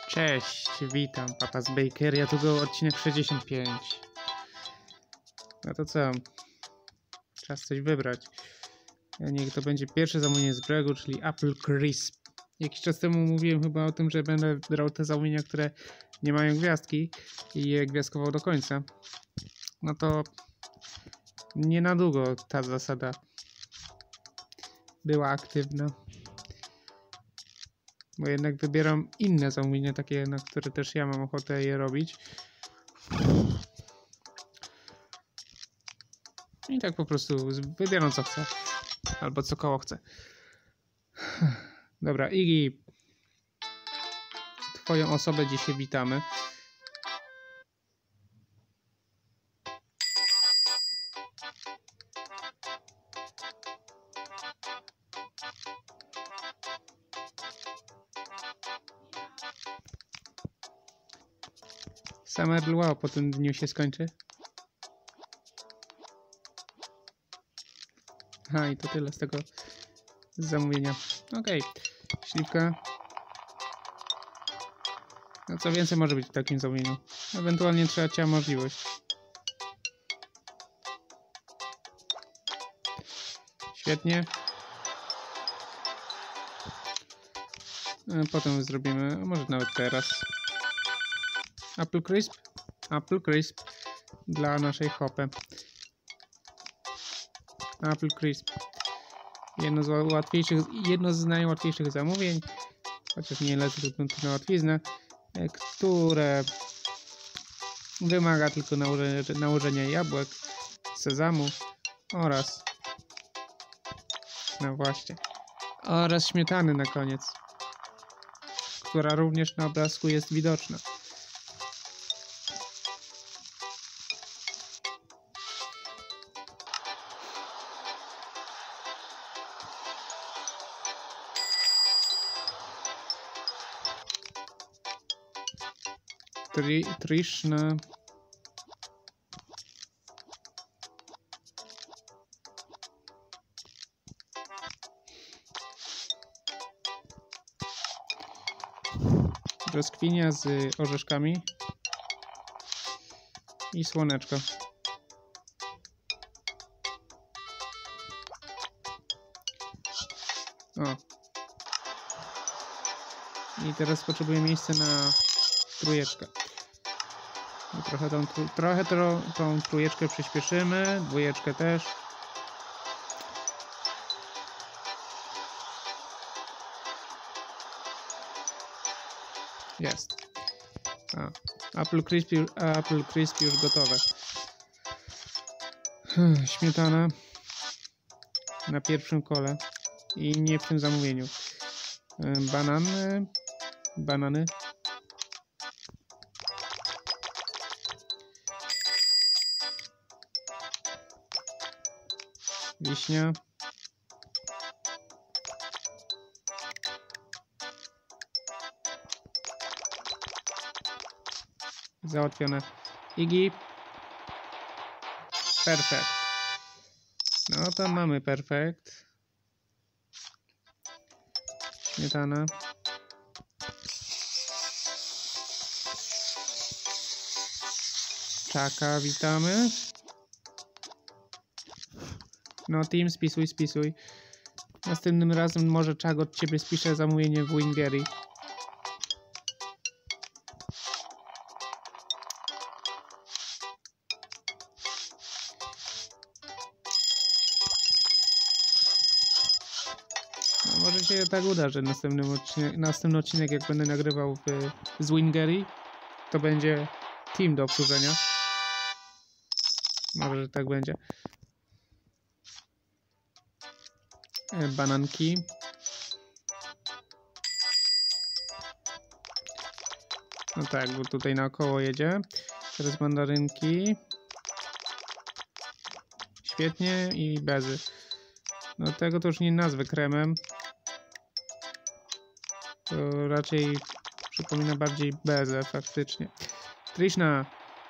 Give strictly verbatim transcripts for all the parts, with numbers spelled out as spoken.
Cześć, witam, Papa z Bakery, a tu go odcinek sześćdziesiąt pięć. No to co? Czas coś wybrać. Niech to będzie pierwsze zamówienie z brzegu, czyli Apple Crisp. Jakiś czas temu mówiłem chyba o tym, że będę brał te zamówienia, które nie mają gwiazdki i je gwiazdkował do końca. No to nie na długo ta zasada była aktywna. Bo jednak wybieram inne zamówienia, takie, na które też ja mam ochotę je robić. I tak po prostu wybieram co chcę. Albo co koło chcę. Dobra, Iggy. Twoją osobę dzisiaj witamy. Summer Luau po tym dniu się skończy. Aha, i to tyle z tego zamówienia. Okej, okay. Śliwka. No co więcej może być w takim zamówieniu? Ewentualnie trzecia możliwość. Świetnie. Potem zrobimy, może nawet teraz. Apple Crisp. Apple Crisp dla naszej hopy. Apple Crisp. Jedno z łatwiejszych, jedno z najłatwiejszych zamówień, chociaż nie lecę na łatwiznę, które wymaga tylko nałożenia, nałożenia jabłek, sezamu oraz, no właśnie, oraz śmietany na koniec, która również na obrazku jest widoczna. Tri, Trishna. Brzoskwinia z orzeszkami i słoneczko. O. I teraz potrzebuję miejsca na trójeczkę. Trochę tą, trochę tą, tą trójeczkę przyspieszymy, dwójeczkę też. Jest. A, Apple Crisp, Apple Crisp już gotowe. Hmm, śmietana na pierwszym kole i nie w tym zamówieniu. Banany, banany. Wiśnia. Załatwione. Iggy. Perfekt. No to mamy perfekt. Śmietana. Czaka, witamy. No team, spisuj, spisuj. Następnym razem może Czag od ciebie spiszę zamówienie w Wingery. No, może się tak uda, że następny odcinek, następny odcinek jak będę nagrywał w, z Wingery, to będzie team do obsłużenia. Może, że tak będzie. Bananki. No tak, bo tutaj naokoło jedzie. Teraz mandarynki. Świetnie i bezy. No tego to już nie nazwę kremem. To raczej przypomina bardziej bezę faktycznie. Trishna.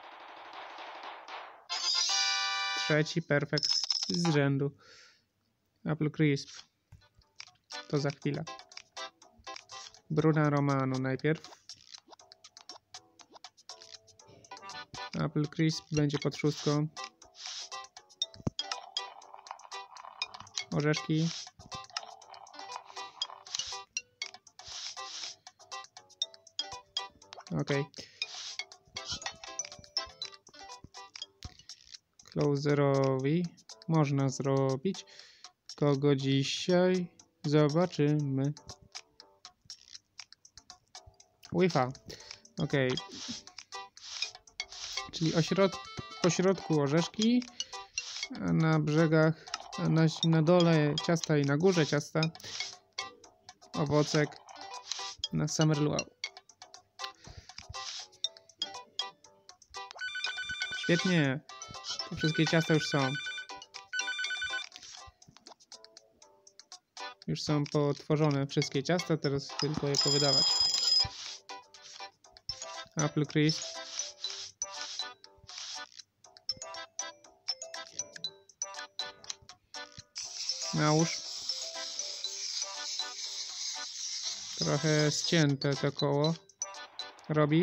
Trzeci perfekt z rzędu. Apple Crisp. To za chwilę. Bruna Romano najpierw. Apple Crisp będzie pod szóstką. Orzeszki. Ok. Closerowi można zrobić. Kogo dzisiaj zobaczymy? Wi-Fi. Ok. Czyli ośrod po środku orzeszki, a na brzegach, a na, na dole ciasta i na górze ciasta owocek na Summer Luau. Świetnie. To wszystkie ciasta już są. Już są potworzone wszystkie ciasta, teraz tylko je powydawać. Apple Crisp. Nałóż. Trochę ścięte to koło robi.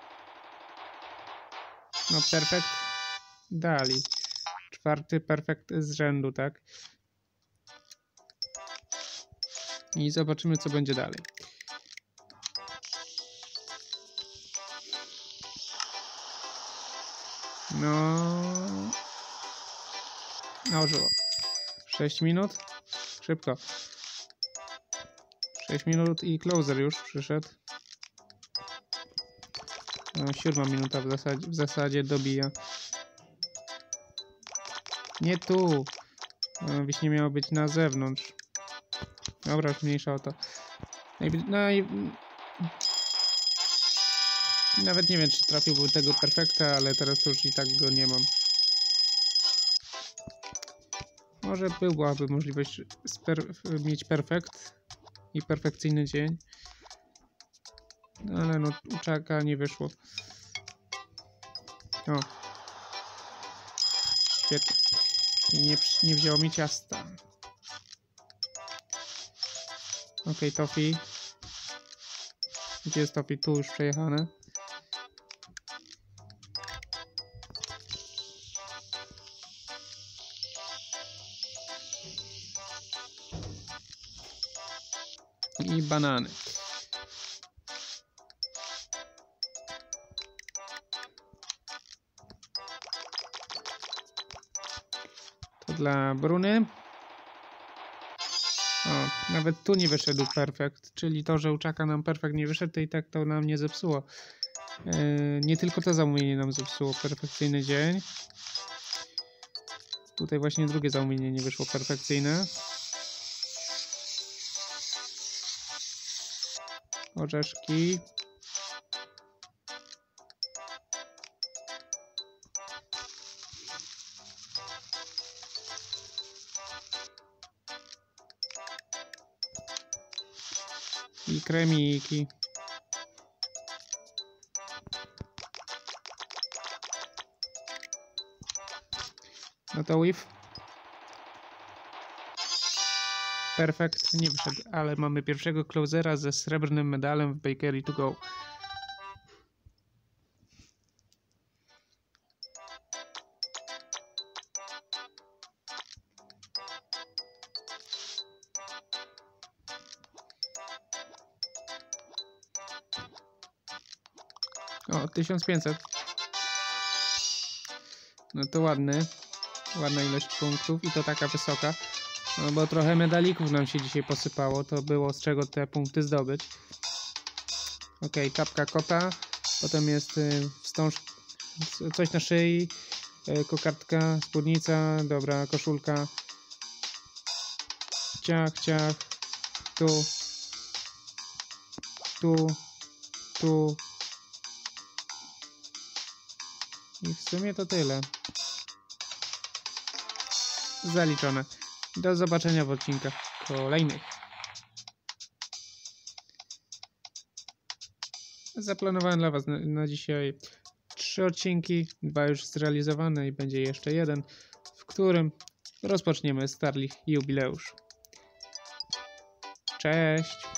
No perfekt. Dali. Czwarty perfekt z rzędu, tak? I zobaczymy, co będzie dalej. No... Nałożyło. sześć minut. Szybko. sześć minut i closer już przyszedł. No, siódma minuta w zasadzie, w zasadzie dobija. Nie tu. No, wiśnie miało być na zewnątrz. Dobra, już mniejsza o to. No i... Nawet nie wiem, czy trafiłby tego perfekta, ale teraz to już i tak go nie mam. Może byłaby możliwość per mieć perfekt i perfekcyjny dzień. Ale no, uczaka nie wyszło. O. Świetnie. I nie, nie wzięło mi ciasta. Ok, toffee. Gdzie jest toffee? Tu już przejechane. I banany. To dla Bruny. O, nawet tu nie wyszedł perfekt, czyli to, że uczaka nam perfekt nie wyszedł, to i tak to nam nie zepsuło. Yy, nie tylko to zamówienie nam zepsuło perfekcyjny dzień. Tutaj właśnie drugie zamówienie nie wyszło perfekcyjne. Orzeszki. I kremiki. No to whiff. Perfekt, nie wyszedł, ale mamy pierwszego closera ze srebrnym medalem w Bakery to Go. O, tysiąc pięćset. No to ładny. Ładna ilość punktów i to taka wysoka. No bo trochę medalików nam się dzisiaj posypało. To było z czego te punkty zdobyć. Ok, czapka kota. Potem jest y, wstąż... coś na szyi. Y, kokardka, spódnica. Dobra, koszulka. Ciach, ciach. Tu. Tu. Tu. I w sumie to tyle. Zaliczone. Do zobaczenia w odcinkach kolejnych. Zaplanowałem dla Was na, na dzisiaj trzy odcinki, dwa już zrealizowane i będzie jeszcze jeden, w którym rozpoczniemy Starlich jubileusz. Cześć!